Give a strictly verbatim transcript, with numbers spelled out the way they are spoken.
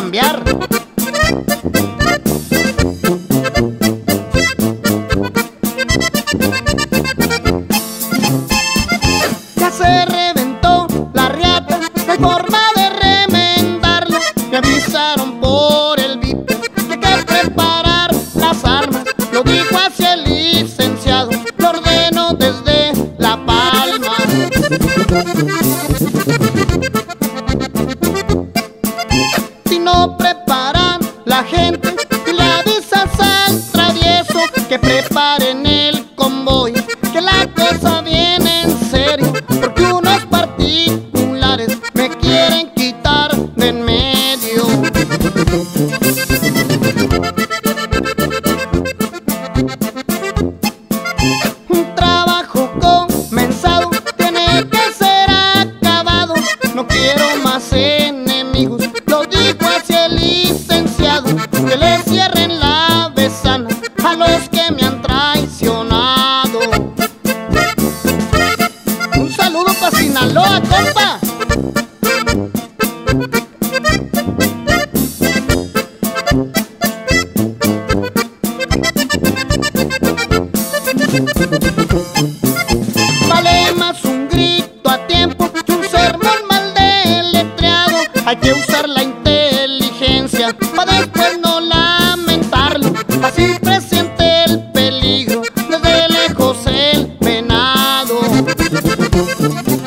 cambiar. Ya se reventó la riata, no hay forma de remendarlo. Me avisaron por el V I P que hay que preparar las armas. Lo dijo hacia el licenciado, lo ordeno desde La Palma. Si no preparan la gente y le avisas al travieso que preparen el convoy, que la cosa viene en serio, porque unos particulares me quieren quitar de en medio. Un trabajo comenzado tiene que ser acabado. No quiero más enemigos, lo dijo hacia el licenciado, que le cierren la besana a los que me han traicionado. Un saludo pa' Sinaloa, compa. Vale más un grito a tiempo que un sermón mal deletreado. Hay que usar la inteligencia para después no lamentarlo. Así presiente el peligro, desde lejos el venado.